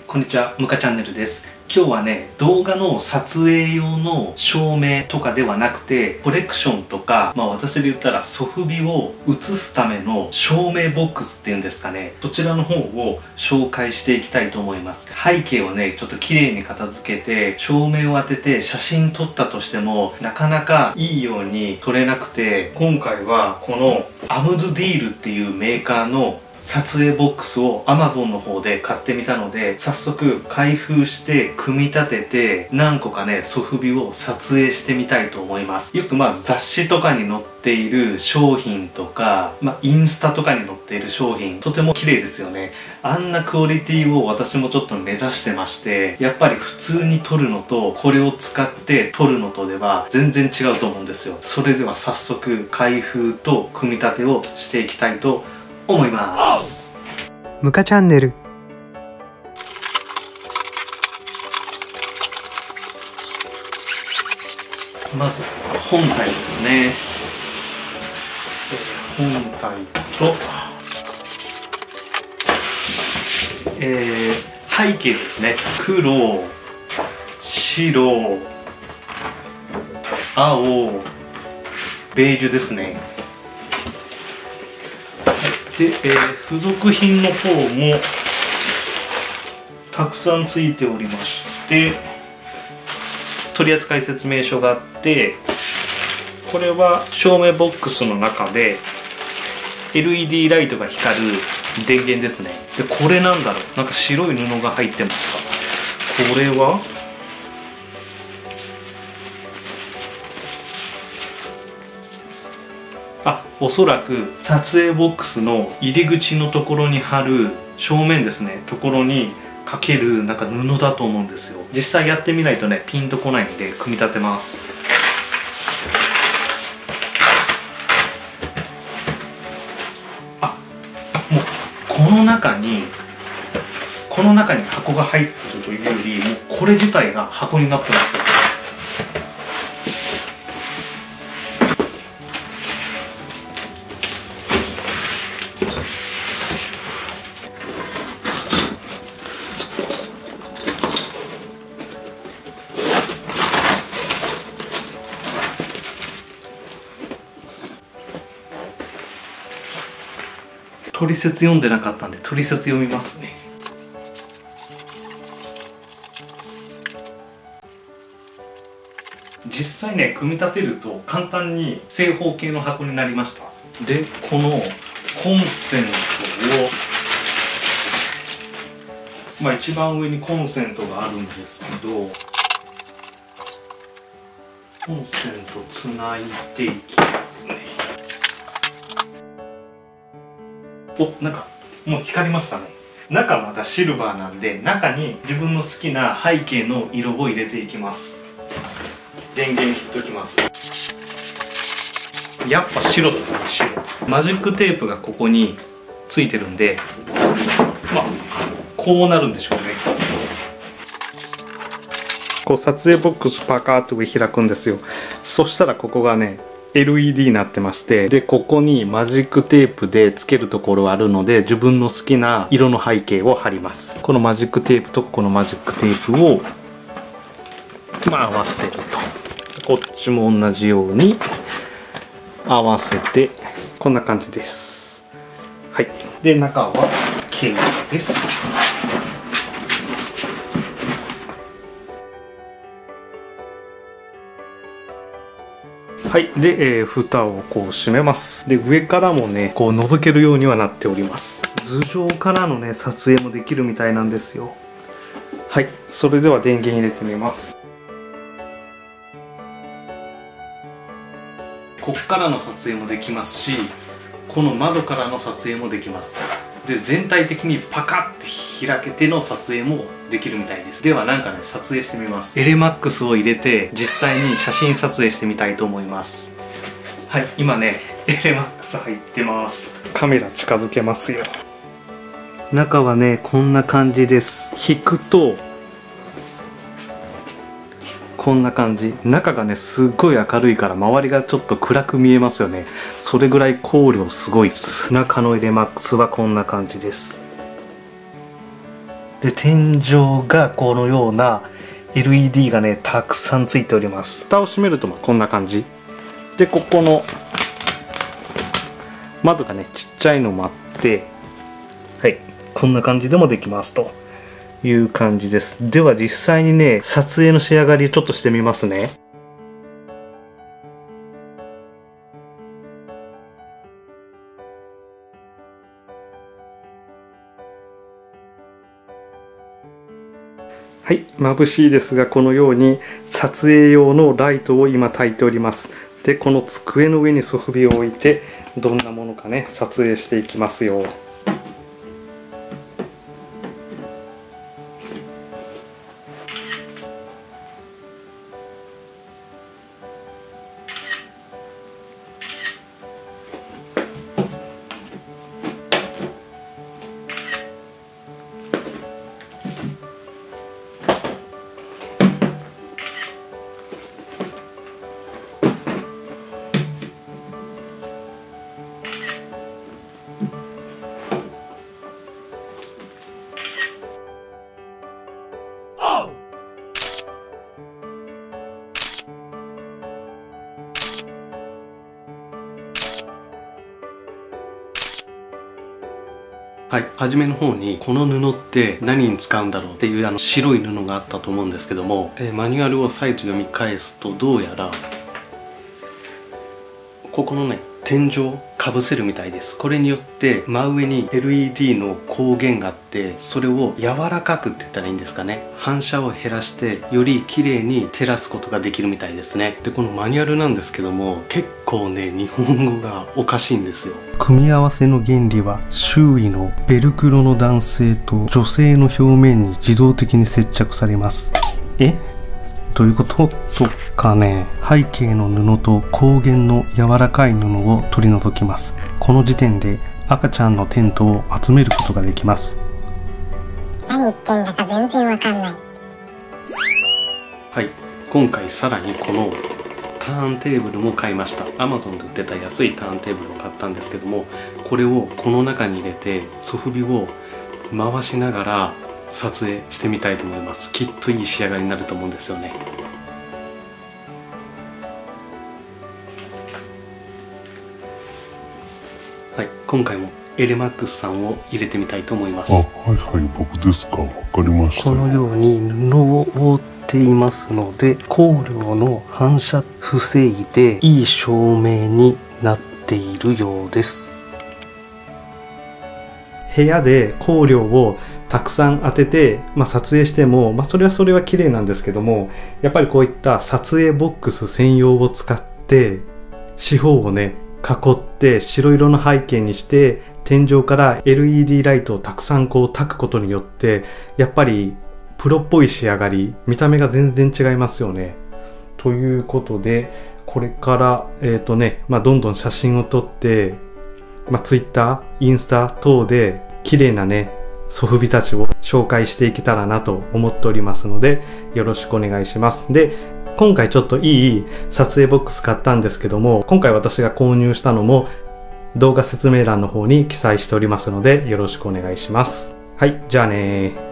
こんにちは、ムカチャンネルです。今日はね、動画の撮影用の照明とかではなくて、コレクションとか、私で言ったらソフビを映すための照明ボックスっていうんですかね、そちらの方を紹介していきたいと思います。背景をね、ちょっと綺麗に片付けて、照明を当てて写真撮ったとしても、なかなかいいように撮れなくて、今回はこのアムズディールっていうメーカーの撮影ボックスを Amazon の方で買ってみたので、早速開封して組み立てて何個かねソフビを撮影してみたいと思います。よく雑誌とかに載っている商品とか、インスタとかに載っている商品、とても綺麗ですよね。あんなクオリティを私もちょっと目指してまして、やっぱり普通に撮るのとこれを使って撮るのとでは全然違うと思うんですよ。それでは早速開封と組み立てをしていきたいと思います。 ムカチャンネル。 まず本体ですね。本体と、背景ですね。黒、白、青、ベージュですね。で、付属品の方もたくさんついておりまして、取扱説明書があって、これは照明ボックスの中で LED ライトが光る電源ですね。でこれなんだろう、なんか白い布が入ってました。これはおそらく撮影ボックスの入り口のところに貼る正面ですね、ところにかけるなんか布だと思うんですよ。実際やってみないとねピンとこないんで組み立てます。もうこの中に箱が入ってるというよりもうこれ自体が箱になってますよ。取説読んでなかったんで取説読みますね。実際ね組み立てると簡単に正方形の箱になりました。でこのコンセントを一番上にコンセントがあるんですけど、コンセントつないでいきますね。なんかもう光りましたね。中まだシルバーなんで、中に自分の好きな背景の色を入れていきます。電源切っときます。やっぱ白っすね、白。マジックテープがここについてるんで、こうなるんでしょうね。こう撮影ボックスパカーッと上開くんですよ。そしたらここがねLED になってまして、でここにマジックテープでつけるところあるので、自分の好きな色の背景を貼ります。このマジックテープとこのマジックテープを合わせると、こっちも同じように合わせてこんな感じです。はい。で中はケーブルです。はい。で、蓋をこう閉めます。で、上からもね、こう覗けるようにはなっております。頭上からのね、撮影もできるみたいなんですよ。はい。それでは電源入れてみます。こっからの撮影もできますし、この窓からの撮影もできます。で、全体的にパカッて開けての撮影もできるみたいです。ではなんかね撮影してみます。エレマックスを入れて実際に写真撮影してみたいと思います。はい、今ねエレマックス入ってます。カメラ近づけますよ。中はねこんな感じです。引くとこんな感じ。中がねすっごい明るいから周りがちょっと暗く見えますよね。それぐらい光量すごいっす。中のエレマックスはこんな感じです。 で天井がこのような LED がねたくさんついております。蓋を閉めるとこんな感じで、ここの窓がねちっちゃいのもあって、はい、こんな感じでもできますという感じです。では実際にね撮影の仕上がりちょっとしてみますね。はい、眩しいですがこのように撮影用のライトを今焚いております。でこの机の上にソフビを置いてどんなものかね撮影していきますよ。はい、初めの方にこの布って何に使うんだろうっていう白い布があったと思うんですけども、マニュアルを再度読み返すとどうやらここのね天井かぶせるみたいです。これによって真上に LED の光源があって、それを柔らかくって言ったらいいんですかね、反射を減らしてより綺麗に照らすことができるみたいですね。でこのマニュアルなんですけども結構ね日本語がおかしいんですよ。組み合わせの原理は周囲のベルクロの男性と女性の表面に自動的に接着されます。どういうこととかね、背景の布と光源の柔らかい布を取り除きます。この時点で赤ちゃんのテントを集めることができます。 何言ってんだか全然わかんない。 はい、今回さらにこのターンテーブルも買いました。 Amazon で売ってた安いターンテーブルを買ったんですけども、これをこの中に入れてソフビを回しながら撮影してみたいと思います。きっといい仕上がりになると思うんですよね。はい、今回もエレマックスさんを入れてみたいと思います。 はいはい、僕ですか。わかりました。 このように布を覆っていますので、光量の反射防いでいい照明になっているようです。部屋で光量をたくさん当てて、撮影しても、それは綺麗なんですけども、やっぱりこういった撮影ボックス専用を使って四方をね囲って白色の背景にして天井から LED ライトをたくさん焚くことによって、やっぱりプロっぽい仕上がり、見た目が全然違いますよね。ということでこれからどんどん写真を撮って、Twitter、インスタ等で綺麗なねソフビたちを紹介していけたらなと思っておりますので、よろしくお願いします。で今回ちょっといい撮影ボックス買ったんですけども、今回私が購入したのも動画説明欄の方に記載しておりますので、よろしくお願いします。はい、じゃあねー。